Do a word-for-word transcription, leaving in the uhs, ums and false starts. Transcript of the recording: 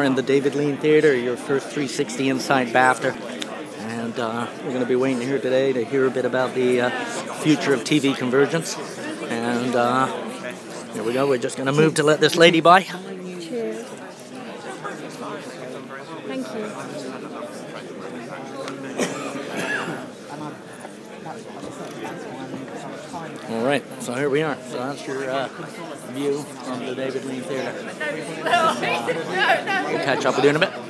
in the David Lean Theater, your first three sixty inside Bafta. And uh, we're going to be waiting here today to hear a bit about the uh, future of T V convergence. And uh, here we go. We're just going to move to let this lady by. Cheers. Thank you. All right, so here we are. So that's your uh, view from the David Lean Theater. Uh, we'll catch up with you in a bit.